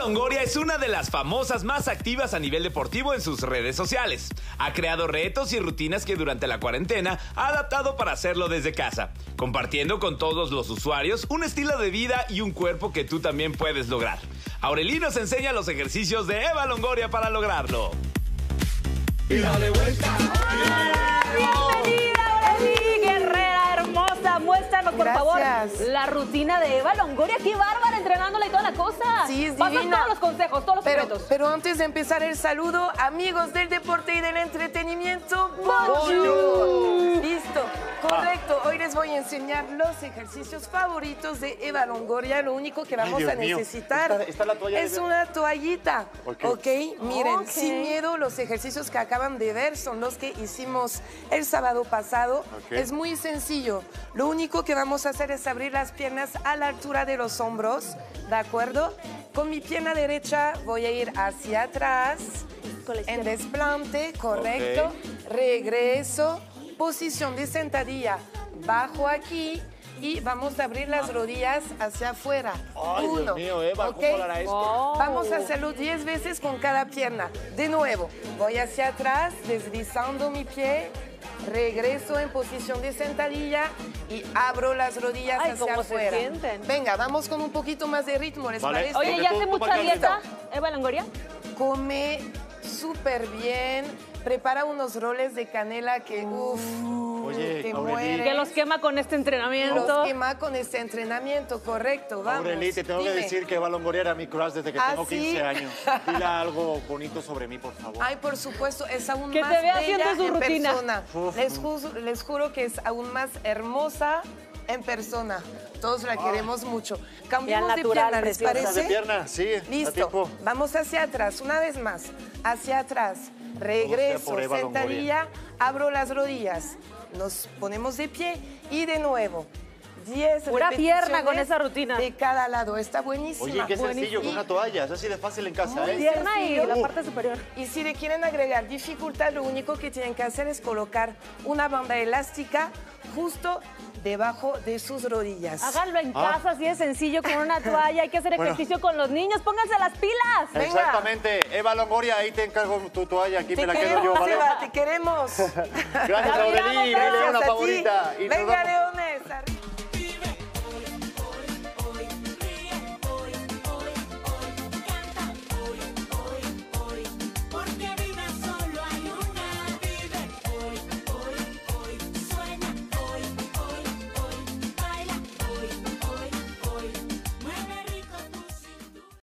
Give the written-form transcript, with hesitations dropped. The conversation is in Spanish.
Longoria es una de las famosas más activas a nivel deportivo en sus redes sociales. Ha creado retos y rutinas que durante la cuarentena ha adaptado para hacerlo desde casa, compartiendo con todos los usuarios un estilo de vida y un cuerpo que tú también puedes lograr. Aureli nos enseña los ejercicios de Eva Longoria para lograrlo. Y dale vuelta. Bienvenida, Aureli, guerrera hermosa. Muéstranos, por favor, la rutina de Eva Longoria. ¡Qué bárbara! Entrenándola y toda la cosa. Sí, es Pasan divina. todos los consejos, todos los secretos. Pero antes de empezar el saludo, amigos del deporte y del entretenimiento, ¡bonjour! Listo, correcto. Hoy les voy a enseñar los ejercicios favoritos de Eva Longoria. Lo único que vamos a necesitar ¿Está la toalla es una toallita. ¿Ok? Miren, Ok. sin miedo, los ejercicios que acaban de ver son los que hicimos el sábado pasado. Es muy sencillo. Lo único que vamos a hacer es abrir las piernas a la altura de los hombros, ¿de acuerdo? Con mi pierna derecha voy a ir hacia atrás, en desplante, correcto. Regreso, posición de sentadilla, bajo aquí y vamos a abrir las rodillas hacia afuera. Ay, Dios mío, Eva, ¿ok? ¿cómo lo hará esto? Vamos a hacerlo 10 veces con cada pierna. De nuevo, voy hacia atrás, deslizando mi pie. Regreso en posición de sentadilla y abro las rodillas hacia ¿cómo afuera. se sienten? Venga, vamos con un poquito más de ritmo, ¿les parece? Oye, ¿ya hace mucha dieta, Eva Longoria? Come súper bien, prepara unos roles de canela que, Oye, te Aureli. mueren. Que los quema con este entrenamiento. Los quema con este entrenamiento, correcto, vamos. Aureli, te tengo que Dime. decir que Eva Longoria era mi crush desde que ¿Ah, tengo 15 sí? años. Dile algo bonito sobre mí, por favor. Ay, por supuesto, es aún Que más te vea bella haciendo su en rutina. persona. Les juro que es aún más hermosa en persona. Todos la queremos mucho. Cambiamos de natural, pierna, ¿les preciosa. parece? De pierna, sí. a Listo. tiempo. Vamos hacia atrás, una vez más. Hacia atrás. Regreso, por Eva sentadilla, abro las rodillas. Nos ponemos de pie y de nuevo. 10 Pura pierna con repeticiones esa rutina. de cada lado. Está buenísima. Oye, qué sencillo, con Y- una toalla. Es así de fácil en casa, Muy ¿eh? bien. Pierna y la parte superior. Y si le quieren agregar dificultad, lo único que tienen que hacer es colocar una banda elástica justo debajo de sus rodillas. Háganlo en casa, así de sencillo, con una toalla. Hay que hacer ejercicio con los niños. Pónganse las pilas. Venga. Exactamente. Eva Longoria, ahí te encargo tu toalla. Aquí Te me la quedo yo, queremos, ¿vale? Eva, te queremos. Gracias, Ya Aureli. miramos, Dile gracias una a ti. favorita. Y nos Venga, vamos.